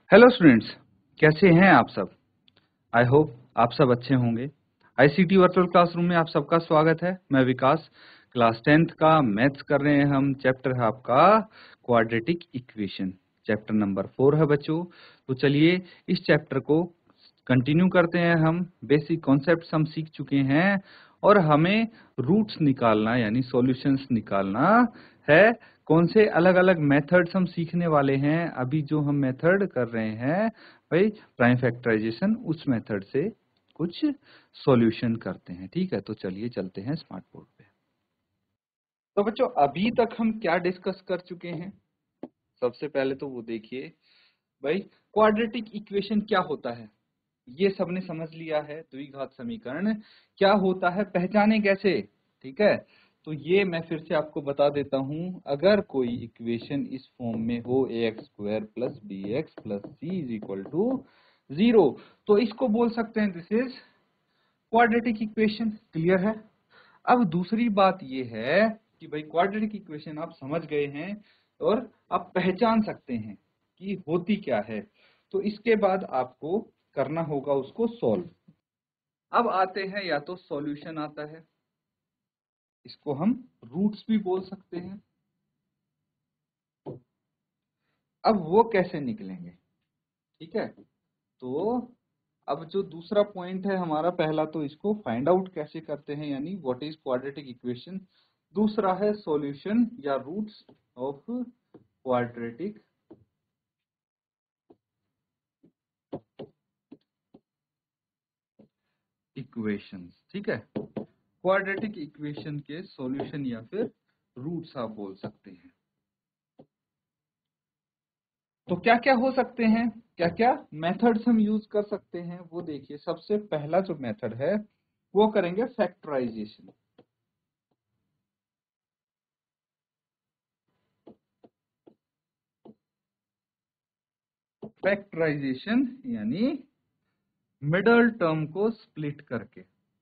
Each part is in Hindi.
हेलो स्टूडेंट्स, कैसे हैं आप सब। आई होप आप सब अच्छे होंगे। आईसीटी वर्चुअल क्लासरूम में आप सबका स्वागत है। मैं विकास, क्लास 10th का मैथ्स कर रहे हैं हम। चैप्टर है आपका क्वाड्रेटिक इक्वेशन, चैप्टर नंबर 4 है बच्चों। तो चलिए इस चैप्टर को कंटिन्यू करते हैं। हम बेसिक कॉन्सेप्ट्स हम सीख चुके हैं और हमें रूट्स निकालना यानी सॉल्यूशंस निकालना है। कौन से अलग अलग मेथड्स हम सीखने वाले हैं। अभी जो हम मेथड कर रहे हैं भाई प्राइम फैक्टराइजेशन, उस मेथड से कुछ सॉल्यूशन करते हैं। ठीक है, तो चलिए चलते हैं स्मार्ट बोर्ड पे। तो बच्चों अभी तक हम क्या डिस्कस कर चुके हैं। सबसे पहले तो वो देखिए भाई क्वाड्रेटिक इक्वेशन क्या होता है, ये सबने समझ लिया है। द्विघात समीकरण क्या होता है, पहचाने कैसे। ठीक है, तो ये मैं फिर से आपको बता देता हूं। अगर कोई इक्वेशन इस फॉर्म में हो ax² plus bx plus c is equal to 0, तो इसको बोल सकते हैं this is quadratic equation. Clear है। अब दूसरी बात ये है कि भाई क्वाड्रेटिक इक्वेशन आप समझ गए हैं और आप पहचान सकते हैं कि होती क्या है। तो इसके बाद आपको करना होगा उसको सॉल्व। अब आते हैं, या तो सॉल्यूशन आता है, इसको हम रूट्स भी बोल सकते हैं। अब वो कैसे निकलेंगे, ठीक है। तो अब जो दूसरा पॉइंट है हमारा, पहला तो इसको फाइंड आउट कैसे करते हैं यानी व्हाट इज क्वाड्रेटिक इक्वेशन। दूसरा है सॉल्यूशन या रूट्स ऑफ क्वाड्रेटिक इक्वेशंस। ठीक है, क्वाड्रेटिक इक्वेशन के सॉल्यूशन या फिर रूट्स आप बोल सकते हैं। तो क्या क्या हो सकते हैं, क्या क्या मेथड्स हम यूज कर सकते हैं वो देखिए। सबसे पहला जो मेथड है वो करेंगे फैक्टराइजेशन। फैक्टराइजेशन यानी मिडल टर्म को स्प्लिट करके।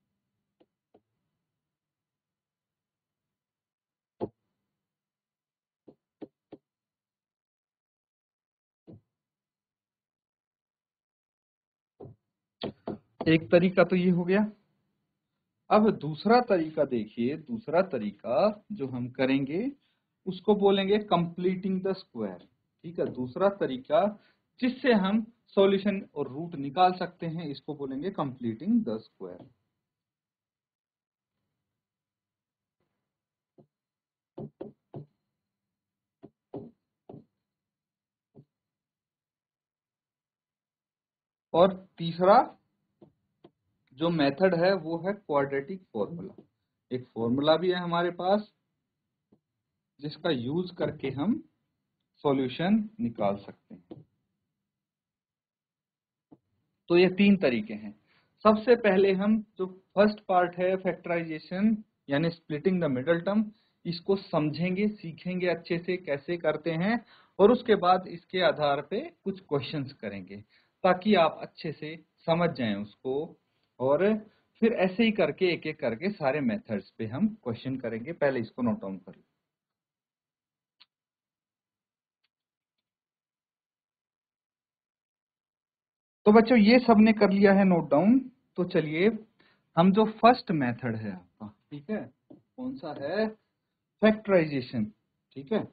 एक तरीका तो ये हो गया। अब दूसरा तरीका देखिए, दूसरा तरीका जो हम करेंगे उसको बोलेंगे कंप्लीटिंग द स्क्वायर। ठीक है, दूसरा तरीका जिससे हम सॉल्यूशन और रूट निकाल सकते हैं इसको बोलेंगे कंप्लीटिंग द स्क्वायर। और तीसरा जो मेथड है वो है क्वाड्रेटिक फॉर्मूला। एक फॉर्मूला भी है हमारे पास जिसका यूज करके हम सॉल्यूशन निकाल सकते हैं। तो ये तीन तरीके हैं। सबसे पहले हम जो फर्स्ट पार्ट है फैक्टराइजेशन यानी स्प्लिटिंग द मिडल टर्म, इसको समझेंगे, सीखेंगे अच्छे से कैसे करते हैं, और उसके बाद इसके आधार पे कुछ क्वेश्चंस करेंगे ताकि आप अच्छे से समझ जाएं उसको। और फिर ऐसे ही करके एक एक करके सारे मेथड्स पे हम क्वेश्चन करेंगे। पहले इसको नोट डाउन कर लो। तो बच्चों ये सबने कर लिया है नोट डाउन। तो चलिए हम जो फर्स्ट मेथड है आपका, ठीक है, कौन सा है, फैक्टराइजेशन। ठीक है,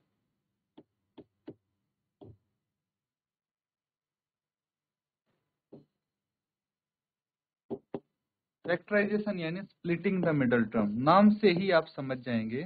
फैक्टराइजेशन यानी स्प्लिटिंग द मिडल टर्म, नाम से ही आप समझ जाएंगे।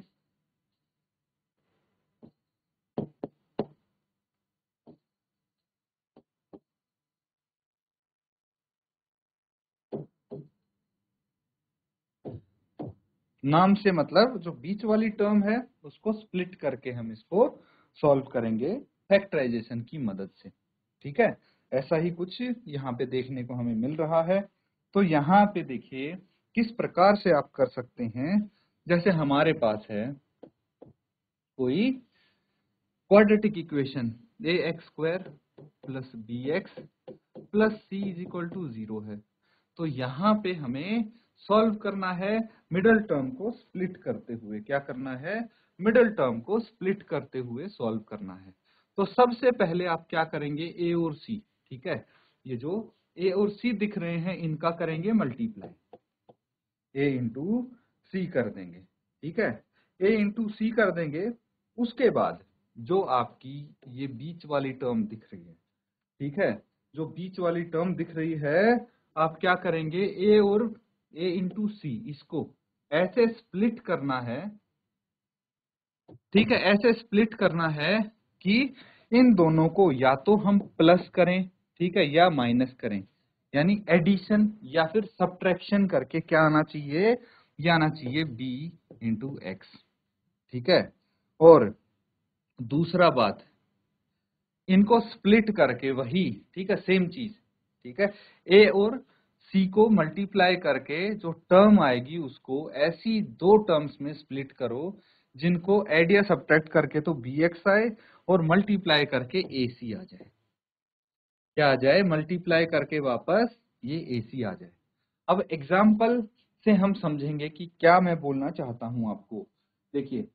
नाम से मतलब जो बीच वाली टर्म है उसको स्प्लिट करके हम इसको सॉल्व करेंगे फैक्टराइजेशन की मदद से। ठीक है, ऐसा ही कुछ यहाँ पे देखने को हमें मिल रहा है। तो यहाँ पे देखिए किस प्रकार से आप कर सकते हैं। जैसे हमारे पास है कोई quadratic equation ax² plus bx plus c is equal to 0 है। तो यहाँ पे हमें सॉल्व करना है मिडल टर्म को स्प्लिट करते हुए। क्या करना है, मिडल टर्म को स्प्लिट करते हुए सॉल्व करना है। तो सबसे पहले आप क्या करेंगे, a और c, ठीक है, ये जो ए और सी दिख रहे हैं इनका करेंगे मल्टीप्लाई, ए इंटू सी कर देंगे, ठीक है, ए इंटू सी कर देंगे। उसके बाद जो आपकी ये बीच वाली टर्म दिख रही है, ठीक है, जो बीच वाली टर्म दिख रही है, आप क्या करेंगे, ए और ए इंटू सी इसको ऐसे स्प्लिट करना है, ठीक है, ऐसे स्प्लिट करना है कि इन दोनों को या तो हम प्लस करें, ठीक है, या माइनस करें, यानी एडिशन या फिर सब्ट्रैक्शन करके क्या आना चाहिए, ये आना चाहिए b इंटू एक्स, ठीक है। और दूसरा बात, इनको स्प्लिट करके वही, ठीक है, सेम चीज, ठीक है, ए और सी को मल्टीप्लाई करके जो टर्म आएगी उसको ऐसी दो टर्म्स में स्प्लिट करो जिनको ऐड या सब्ट्रैक्ट करके तो बी एक्स आए और मल्टीप्लाई करके ए सी आ जाए, क्या आ जाए, मल्टीप्लाई करके वापस ये ए सी आ जाए। अब एग्जाम्पल से हम समझेंगे कि क्या मैं बोलना चाहता हूं आपको। देखिए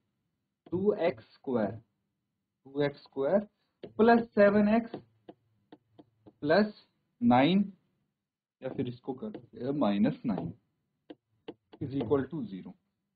2x square plus 7x plus 9, या फिर इसको कर -9 इज इक्वल टू 0।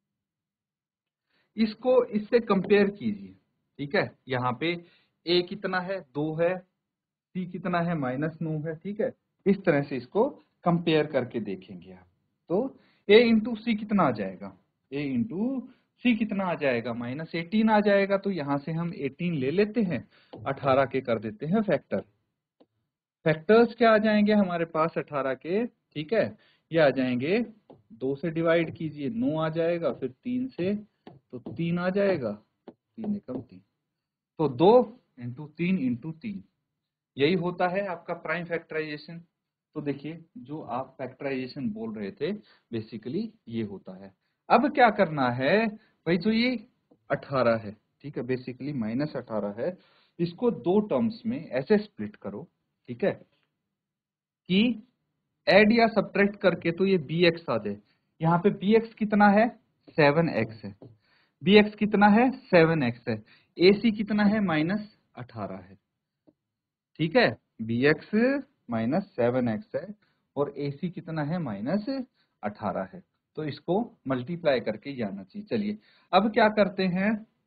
इसको इससे कंपेयर कीजिए, ठीक है, यहाँ पे a कितना है, 2 है, c कितना है, -9 है, ठीक है, इस तरह से इसको कंपेयर करके देखेंगे आप। तो a इंटू सी कितना आ जाएगा, a इंटू सी कितना आ जाएगा, -18 आ जाएगा। तो यहाँ से हम 18 ले लेते हैं, 18 के कर देते हैं फैक्टर। फैक्टर्स क्या आ जाएंगे हमारे पास 18 के, ठीक है, ये आ जाएंगे, 2 से डिवाइड कीजिए 9 आ जाएगा, फिर 3 से तो 3 आ जाएगा, 3 एकम 3, तो 2 इंटू 3 इंटू 3, यही होता है आपका प्राइम फैक्टराइजेशन। तो देखिए जो आप फैक्टराइजेशन बोल रहे थे बेसिकली ये होता है। अब क्या करना है भाई, जो ये 18 है, ठीक है, बेसिकली -18 है, इसको दो टर्म्स में ऐसे स्प्लिट करो, ठीक है, कि ऐड या सब्ट्रैक्ट करके तो ये bx आ जाए। यहाँ पे bx कितना है, 7x है, bx कितना है, 7x है, ac कितना है, -18 है, ठीक है, bx -7x है और ac कितना है, -18 है। तो इसको मल्टीप्लाई करके जाना चाहिए। चलिए अब क्या करते हैं,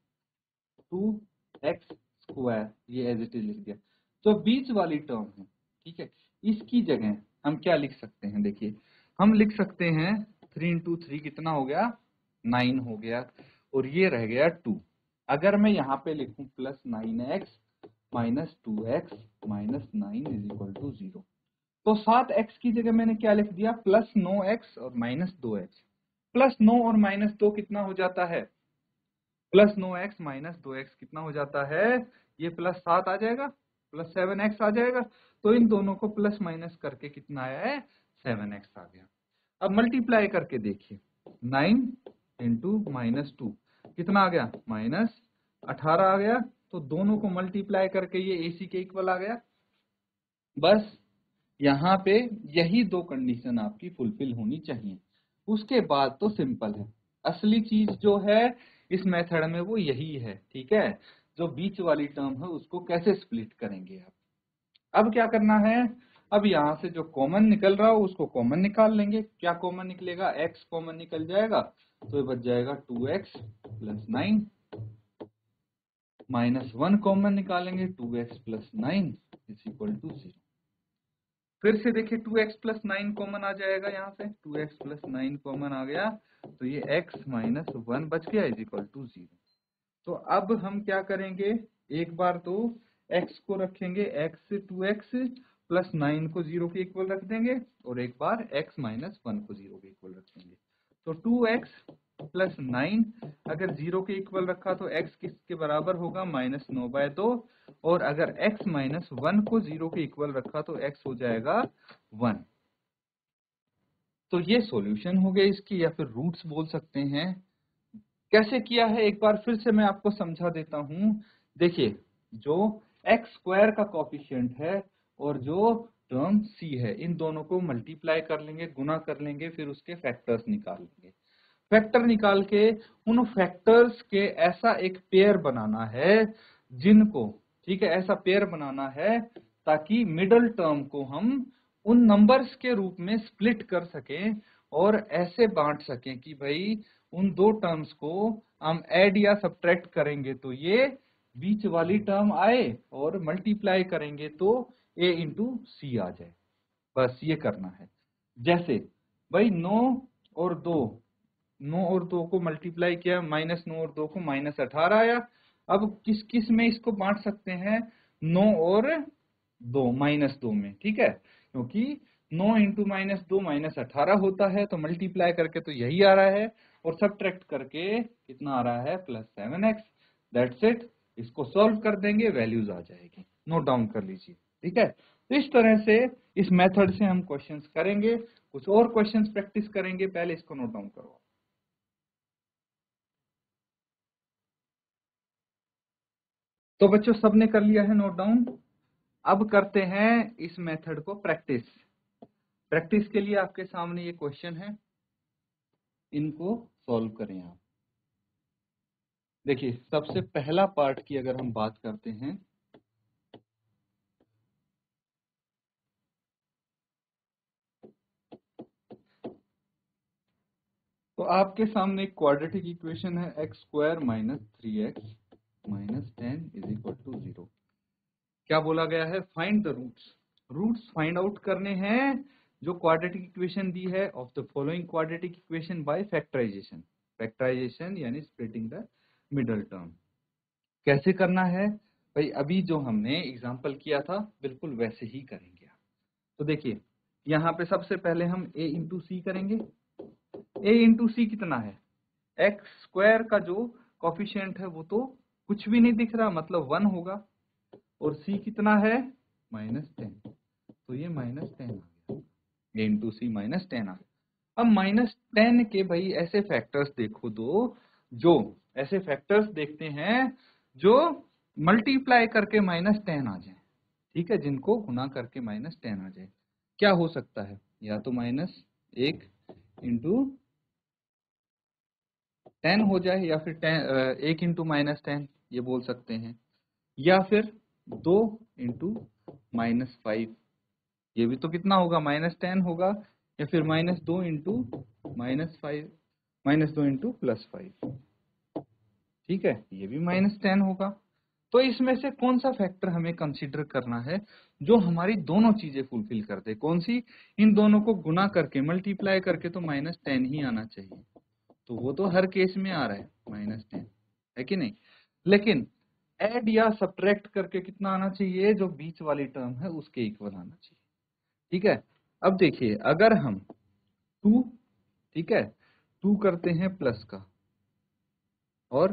2x स्क्वायर ये एज इट इज लिख दिया। जो बीच वाली टर्म है, ठीक है, इसकी जगह हम क्या लिख सकते हैं, देखिए हम लिख सकते हैं 3 इंटू 3 कितना हो गया, 9 हो गया, और ये रह गया 2। अगर मैं यहाँ पे लिखूं plus 9x minus 2x minus 9 is equal to 0, तो 7x की जगह मैंने क्या लिख दिया, प्लस 9x और माइनस 2x। प्लस 9 और माइनस 2 कितना हो जाता है, प्लस 9x माइनस 2x कितना हो जाता है, ये प्लस 7 आ जाएगा, प्लस 7x आ जाएगा। तो इन दोनों को प्लस माइनस करके कितना आया है, 7x आ गया। अब मल्टीप्लाई करके देखिए, 9 इंटू -2 कितना आ गया, -18 आ गया। तो दोनों को मल्टीप्लाई करके ये AC के इक्वल आ गया। बस यहाँ पे यही दो कंडीशन आपकी फुलफिल होनी चाहिए, उसके बाद तो सिंपल है। असली चीज जो है इस मेथड में वो यही है, ठीक है, जो बीच वाली टर्म है उसको कैसे स्प्लिट करेंगे आप। अब क्या करना है, अब यहाँ से जो कॉमन निकल रहा हो उसको कॉमन निकाल लेंगे। क्या कॉमन निकलेगा, x कॉमन निकल जाएगा, तो ये बच जाएगा 2x प्लस 9, -1 कॉमन निकालेंगे, 2x plus 9 is equal to 0। फिर से देखिए 2x प्लस 9 कॉमन आ जाएगा, यहाँ से 2x प्लस 9 कॉमन आ गया, तो ये x माइनस 1 बच गया इज इक्वल टू 0। तो अब हम क्या करेंगे, एक बार तो x को रखेंगे, x 2x प्लस 9 को 0 के इक्वल रख देंगे, और एक बार x माइनस 1 को 0 के इक्वल रख देंगे। तो 2x प्लस 9 अगर 0 के इक्वल रखा तो x किसके बराबर होगा, -9/2, और अगर x माइनस 1 को 0 के इक्वल रखा तो x हो जाएगा 1। तो ये सॉल्यूशन हो गया इसकी, या फिर रूट्स बोल सकते हैं। कैसे किया है एक बार फिर से मैं आपको समझा देता हूं। देखिए जो x स्क्वायर का कोफिशिएंट है और जो टर्म c है, इन दोनों को मल्टीप्लाई कर लेंगे, गुना कर लेंगे, फिर उसके फैक्टर्स निकाल लेंगे। फैक्टर निकाल के उन फैक्टर्स के ऐसा एक पेयर बनाना है जिनको, ठीक है, ऐसा पेयर बनाना है ताकि मिडल टर्म को हम उन नंबर्स के रूप में स्प्लिट कर सकें और ऐसे बांट सकें कि भाई उन दो टर्म्स को हम ऐड या सब्ट्रैक्ट करेंगे तो ये बीच वाली टर्म आए और मल्टीप्लाई करेंगे तो a इंटू सी आ जाए। बस ये करना है। जैसे भाई 9 और 2 को मल्टीप्लाई किया, -9 और 2 को -18 आया। अब किस किस में इसको बांट सकते हैं? 9 और 2 -2 में, ठीक है, क्योंकि 9 इंटू -2 -18 होता है, तो मल्टीप्लाई करके तो यही आ रहा है और सब्ट्रैक्ट करके कितना आ रहा है? +7x। That's it. इसको सॉल्व कर देंगे, वैल्यूज आ जाएगी। नोट डाउन कर लीजिए, ठीक है। तो इस तरह से इस मेथड से हम क्वेश्चंस करेंगे। कुछ और क्वेश्चंस प्रैक्टिस करेंगे, पहले इसको नोट डाउन करो। तो बच्चों सबने कर लिया है नोट डाउन। अब करते हैं इस मेथड को प्रैक्टिस। प्रैक्टिस के लिए आपके सामने ये क्वेश्चन है, इनको सॉल्व करें आप। देखिए सबसे पहला पार्ट की अगर हम बात करते हैं, तो आपके सामने एक क्वाड्रेटिक इक्वेशन है x² - 3x - 10 = 0। क्या बोला गया है? Find the roots. Roots find out करने हैं जो क्वाड्रेटिक इक्वेशन दी है of the following quadratic equation by factorisation. Factorisation यानी स्प्लिटिंग द मिडल टर्म। कैसे करना है भाई? अभी जो हमने एग्जांपल किया था बिल्कुल वैसे ही करेंगे। तो देखिए यहाँ पे सबसे पहले हम a इंटू सी करेंगे। a इंटू सी कितना है? x² का जो कॉफिशिएंट है वो तो कुछ भी नहीं दिख रहा, मतलब 1 होगा। और c कितना है? -10, तो ये -10 आ गया। a इंटू सी -10 आ गया। अब -10 के भाई ऐसे फैक्टर्स देखो दो, जो ऐसे फैक्टर्स देखते हैं जो मल्टीप्लाई करके -10 आ जाए, ठीक है, जिनको गुना करके -10 आ जाए। क्या हो सकता है? या तो -1 इंटू 10 हो जाए, या फिर 1 इंटू -10 ये बोल सकते हैं, या फिर 2 इंटू -5, ये भी तो कितना होगा? -10 होगा, या फिर -2 इंटू -5, -2 इंटू +5, ठीक है, ये भी -10 होगा। तो इसमें से कौन सा फैक्टर हमें कंसीडर करना है जो हमारी दोनों चीजें फुलफिल कर दे? कौन सी? इन दोनों को गुना करके मल्टीप्लाई करके तो -10 ही आना चाहिए, तो वो तो हर केस में आ रहा है -10, है कि नहीं? लेकिन ऐड या सब्ट्रैक्ट करके कितना आना चाहिए? जो बीच वाली टर्म है उसके इक्वल आना चाहिए, ठीक है। अब देखिए अगर हम 2, ठीक है, 2 करते हैं प्लस का और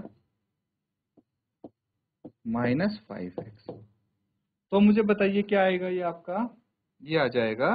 -5x, तो मुझे बताइए क्या आएगा? ये आपका ये आ जाएगा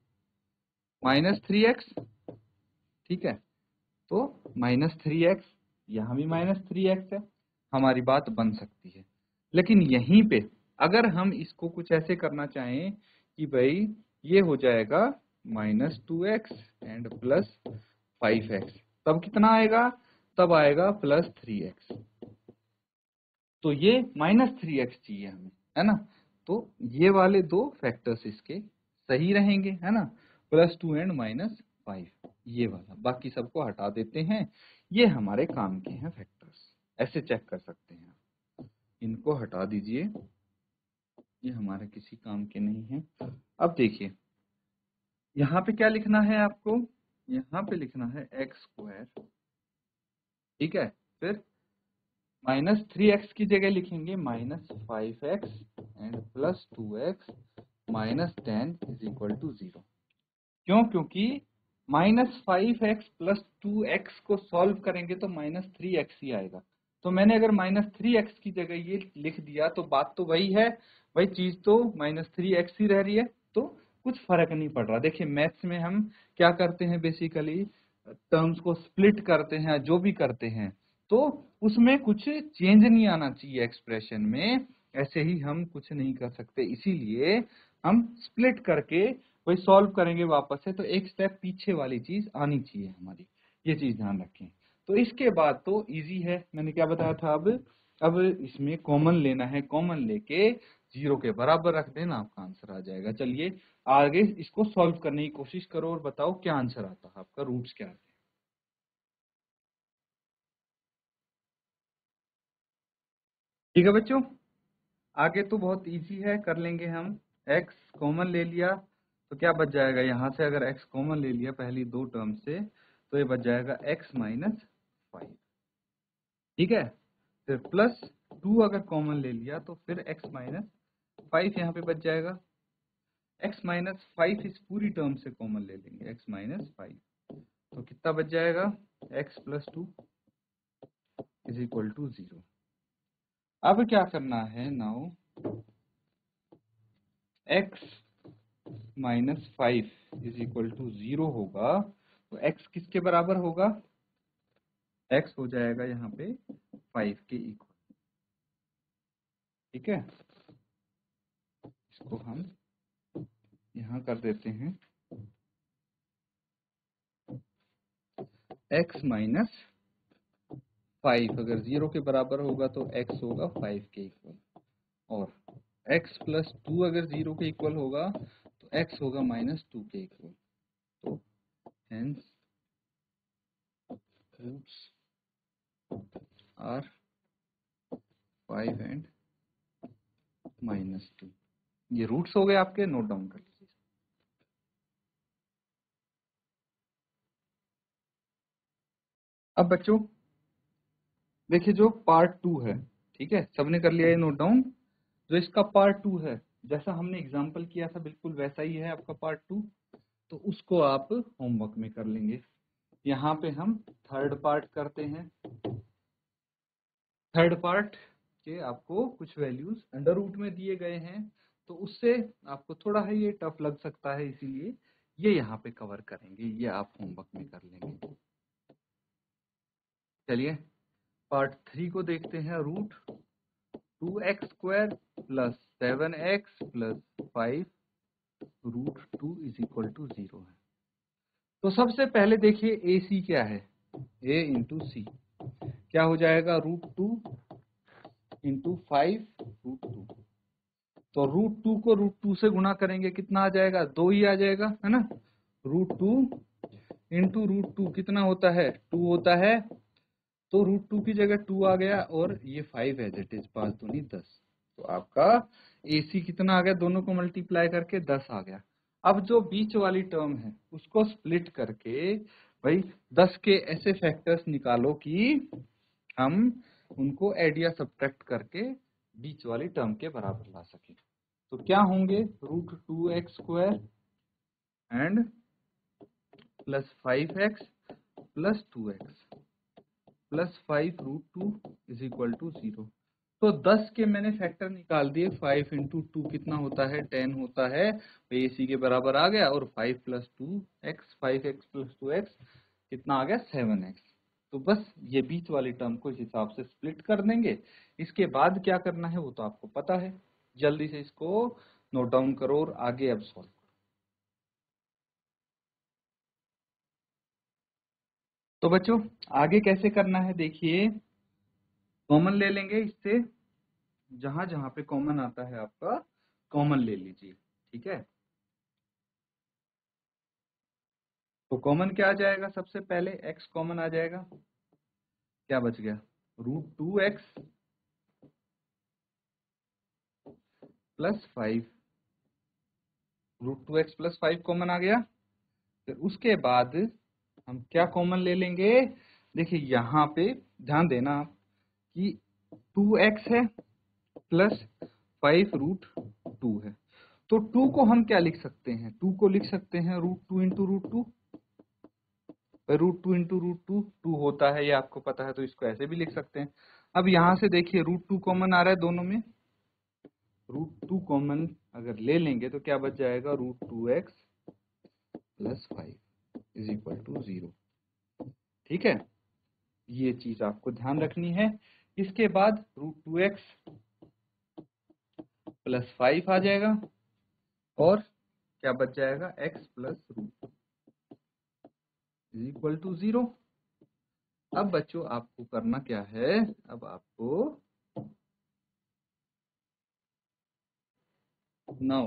-3x, ठीक है। तो -3x, यहाँ भी -3x है, हमारी बात बन सकती है। लेकिन यहीं पे अगर हम इसको कुछ ऐसे करना चाहें कि भाई ये हो जाएगा -2x एंड +5x, तब कितना आएगा? तब आएगा +3x। तो ये -3x चाहिए हमें, है ना। तो ये वाले दो फैक्टर्स इसके सही रहेंगे, है ना, +2 एंड -5, ये वाला। बाकी सबको हटा देते हैं, ये हमारे काम के हैं फैक्टर्स, ऐसे चेक कर सकते हैं। इनको हटा दीजिए, ये हमारे किसी काम के नहीं है। अब देखिए यहाँ पे क्या लिखना है आपको? यहाँ पे लिखना है x², ठीक है, फिर -3x की जगह लिखेंगे -5x एंड +2x -10 = 0। क्यों? क्योंकि -5x + 2x को सॉल्व करेंगे तो -3x ही आएगा। तो मैंने अगर -3x की जगह ये लिख दिया तो बात तो वही है, वही चीज तो -3x ही रह रही है, तो कुछ फर्क नहीं पड़ रहा। देखिए मैथ्स में हम क्या करते हैं, बेसिकली टर्म्स को स्प्लिट करते हैं, जो भी करते हैं, तो उसमें कुछ चेंज नहीं आना चाहिए एक्सप्रेशन में, ऐसे ही हम कुछ नहीं कर सकते। इसीलिए हम स्प्लिट करके वही सॉल्व करेंगे वापस से, तो एक स्टेप पीछे वाली चीज आनी चाहिए हमारी, ये चीज ध्यान रखें। तो इसके बाद तो इजी है, मैंने क्या बताया था। अब इसमें कॉमन लेना है, कॉमन लेके 0 के बराबर रख देना, आपका आंसर आ जाएगा। चलिए आगे इसको सॉल्व करने की कोशिश करो और बताओ क्या आंसर आता है आपका, रूट्स क्या आते हैं। ठीक है बच्चों, आगे तो बहुत इजी है, कर लेंगे हम। x कॉमन ले लिया तो क्या बच जाएगा, यहाँ से अगर x कॉमन ले लिया पहली दो टर्म से तो ये बच जाएगा x माइनस 5। ठीक है, फिर प्लस 2 अगर कॉमन ले लिया तो फिर x माइनस 5 यहाँ पे बच जाएगा। x माइनस 5 इस पूरी टर्म से कॉमन ले लेंगे, x माइनस 5 तो कितना बच जाएगा, x plus 2 is equal to 0। अब क्या करना है, now x minus 5 is equal to 0 होगा तो x किसके बराबर होगा, x हो जाएगा यहाँ पे 5 के इक्वल। ठीक है, इसको हम यहाँ कर देते हैं, x माइनस 5 अगर 0 के बराबर होगा तो x होगा 5 के इक्वल, और x प्लस 2 अगर 0 के इक्वल होगा तो x होगा माइनस 2 के इक्वल। तो hence roots are 5 and minus 2। ये रूट्स हो गए आपके, नोट डाउन कर लीजिए। अब बच्चों देखिए जो पार्ट 2 है, ठीक है, सबने कर लिया ये नोट डाउन। जो इसका पार्ट 2 है, जैसा हमने एग्जांपल किया था बिल्कुल वैसा ही है आपका पार्ट 2, तो उसको आप होमवर्क में कर लेंगे। यहाँ पे हम थर्ड पार्ट करते हैं। थर्ड पार्ट के आपको कुछ वैल्यूज अंडर रूट में दिए गए हैं, तो उससे आपको थोड़ा है ये टफ लग सकता है, इसीलिए ये यहाँ पे कवर करेंगे, ये आप होमवर्क में कर लेंगे। चलिए पार्ट 3 को देखते हैं। Root 2x square plus 7x plus 5 root 2 is equal to 0 है। तो सबसे पहले देखिए ए सी क्या है, a इंटू सी क्या हो जाएगा, रूट 2 इंटू 5 रूट 2। तो रूट 2 को रूट 2 से गुणा करेंगे कितना आ जाएगा, 2 ही आ जाएगा, है ना। रूट 2 इंटू रूट 2 कितना होता है, 2 होता है, तो रूट 2 की जगह 2 आ गया, और ये 5 एज इट इज, 5 दूनी 10। तो आपका AC कितना आ गया, दोनों को मल्टीप्लाई करके 10 आ गया। अब जो बीच वाली टर्म है उसको स्प्लिट करके भाई 10 के ऐसे फैक्टर्स निकालो कि हम उनको एड या सब्ट्रैक्ट करके बीच वाली टर्म के बराबर ला सके। तो क्या होंगे, root 2x square and plus 5x plus 2x plus 5 root 2 is equal to 0। तो 10 के मैंने फैक्टर निकाल दिए, 5 इंटू 2 कितना होता है, 10 होता है, तो AC के बराबर आ गया, और 5 plus 2x 5x plus 2x कितना आ गया, 7x। तो बस ये बीच वाली टर्म को इस हिसाब से स्प्लिट कर देंगे। इसके बाद क्या करना है वो तो आपको पता है, जल्दी से इसको नोट डाउन करो और आगे अब सॉल्व। तो बच्चों आगे कैसे करना है, देखिए कॉमन ले लेंगे इससे, जहां जहां पे कॉमन आता है आपका कॉमन ले लीजिए। ठीक है, तो कॉमन क्या आ जाएगा, सबसे पहले x कॉमन आ जाएगा, क्या बच गया, root 2x plus 5, root 2x plus 5 common आ गया। फिर उसके बाद हम क्या कॉमन ले लेंगे, देखिए यहाँ पे ध्यान देना आप कि 2x है प्लस 5 रूट 2 है, तो 2 को हम क्या लिख सकते हैं, 2 को लिख सकते हैं root 2 into root 2। Root 2 into root 2 2 होता है, ये आपको पता है, तो इसको ऐसे भी लिख सकते हैं। अब यहाँ से देखिए रूट 2 कॉमन आ रहा है दोनों में, रूट 2 कॉमन अगर ले लेंगे तो क्या बच जाएगा, root 2x plus 5 is equal to 0। ठीक है, ये चीज आपको ध्यान रखनी है। इसके बाद रूट 2x प्लस 5 आ जाएगा, और क्या बच जाएगा, x plus root is equal to 0। अब बच्चों आपको करना क्या है, अब आपको नाउ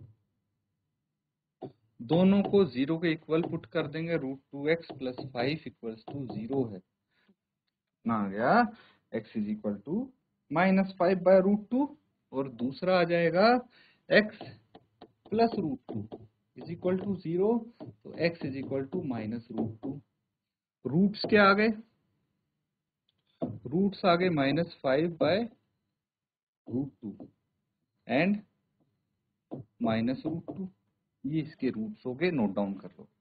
दोनों को 0 के इक्वल पुट कर देंगे, √2x प्लस 5 इक्वल्स टू 0 है ना, आ गया x इज इक्वल टू -5/√2 और दूसरा आ जाएगा x plus √2 is equal to 0, तो x is equal to -√2। Roots क्या आ गए, रूट्स आ गए -5/√2 एंड -√2, ये इसके रूट्स हो गए, नोट डाउन कर लो।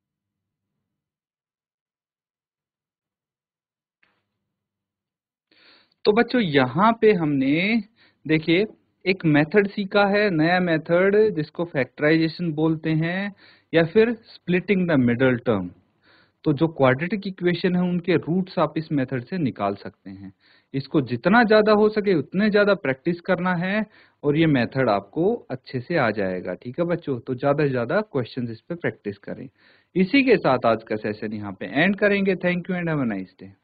तो बच्चों यहाँ पे हमने देखिए एक मेथड सीखा है, नया मेथड जिसको फैक्टराइजेशन बोलते हैं या फिर स्प्लिटिंग द मिडल टर्म। तो जो क्वाड्रेटिक इक्वेशन है उनके रूट्स आप इस मेथड से निकाल सकते हैं। इसको जितना ज्यादा हो सके उतने ज्यादा प्रैक्टिस करना है और ये मेथड आपको अच्छे से आ जाएगा। ठीक है बच्चों, तो ज्यादा से ज्यादा क्वेश्चंस इस पे प्रैक्टिस करें। इसी के साथ आज का सेशन यहाँ पे एंड करेंगे। Thank you and have a nice day.